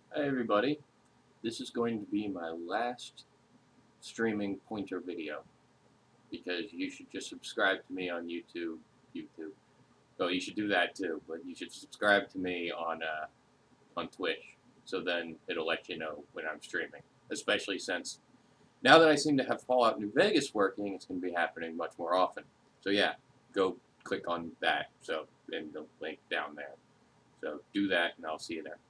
Hi everybody, this is going to be my last streaming pointer video because you should just subscribe to me on YouTube. Well, you should do that too, but you should subscribe to me on Twitch, so then it'll let you know when I'm streaming. Especially since now that I seem to have Fallout New Vegas working, it's going to be happening much more often. So yeah, go click on that. So in the link down there. So do that, and I'll see you there.